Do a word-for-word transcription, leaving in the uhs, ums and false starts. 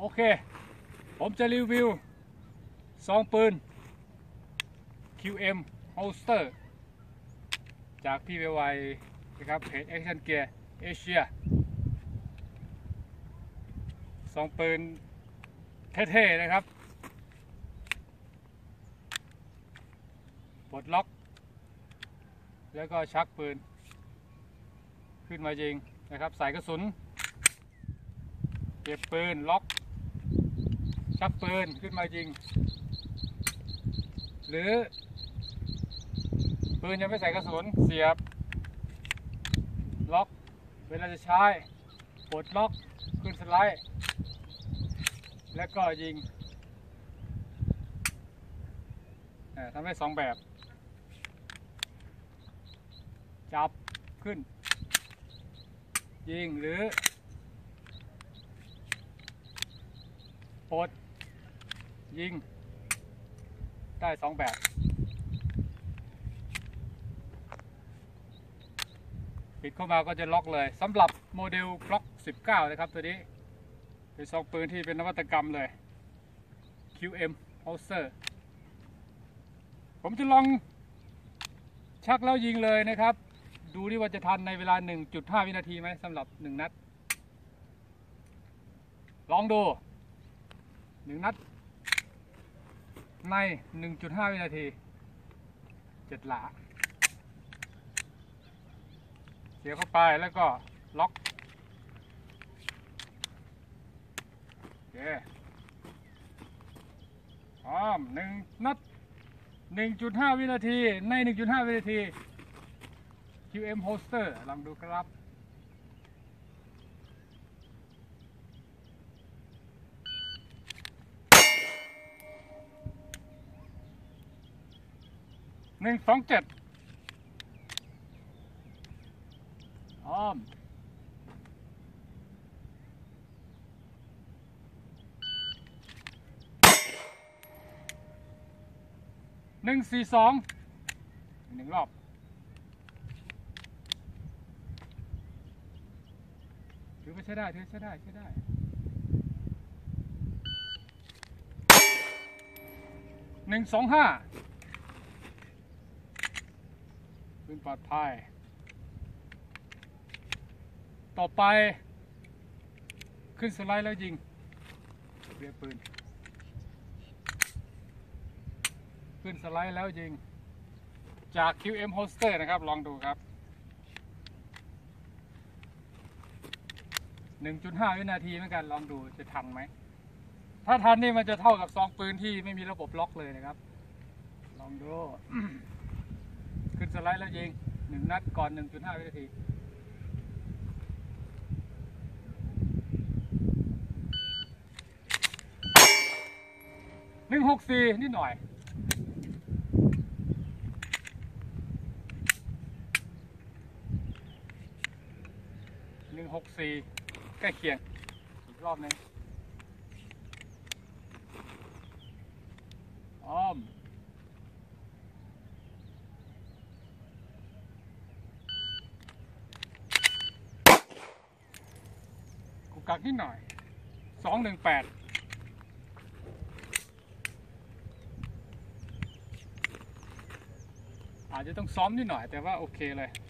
อเคผมจะรีวิวซองปืน คิว เอ็ม Holster จากพี่ไวๆนะครับเพจ Action Gear Asia ซองปืนเท่ๆนะครับปลดล็อกแล้วก็ชักปืนขึ้นมายิงนะครับใส่กระสุนเก็บปืนล็อกชักปืนขึ้นมายิงหรือปืนยังไม่ใส่กระสุนเสียบล็อกเวลาจะใช้ปลดล็อกขึ้นสไลด์แล้วก็ยิงทำได้สองแบบจับขึ้นยิงหรือปลดยิงได้สองแบบปิดเข้ามาก็จะล็อกเลยสำหรับโมเดล Glock สิบเก้านะครับตัวนี้เป็นซองปืนที่เป็นนวัตกรรมเลย คิว เอ็ม Holster ผมจะลองชักแล้วยิงเลยนะครับดูดิว่าจะทันในเวลา หนึ่งจุดห้า วินาทีไหมสำหรับหนึ่งนัดลองดูหนึ่งนัดใน หนึ่งจุดห้า วินาทีเจ็ดหลาเสียบเข้าไปแล้วก็ล็อกโอเคพร้อมหนึ่งนัด หนึ่งจุดห้า วินาทีใน หนึ่งจุดห้า วินาที คิว เอ็ม Holster ลองดูครับหนึ่งสองเจ็ดพร้อมหนึ่งสี่สองหนึ่งรอบถือว่าใช้ได้ถือใช้ได้ใช้ได้หนึ่งสองห้าปืนปลอดภัยต่อไปขึ้นสไลด์แล้วยิงเรียกปืนขึ้นสไลด์แล้วยิงจาก คิว เอ็ม Holster นะครับลองดูครับ หนึ่งจุดห้า วินาทีเหมือนกันลองดูจะทันไหมถ้าทันนี่มันจะเท่ากับซองปืนที่ไม่มีระบบล็อกเลยนะครับลองดู ขึ้นสไลด์แล้วยิงหนึ่งนัดก่อน หนึ่งจุดห้า วินาทีหนึ่งหกสี่นิดหน่อยหนึ่งหกสี่ใกล้เคียงอีกรอบนึงอ้อมกูกักนิดหน่อยสองหนึ่งแปดอาจจะต้องซ้อมนิดหน่อยแต่ว่าโอเคเลย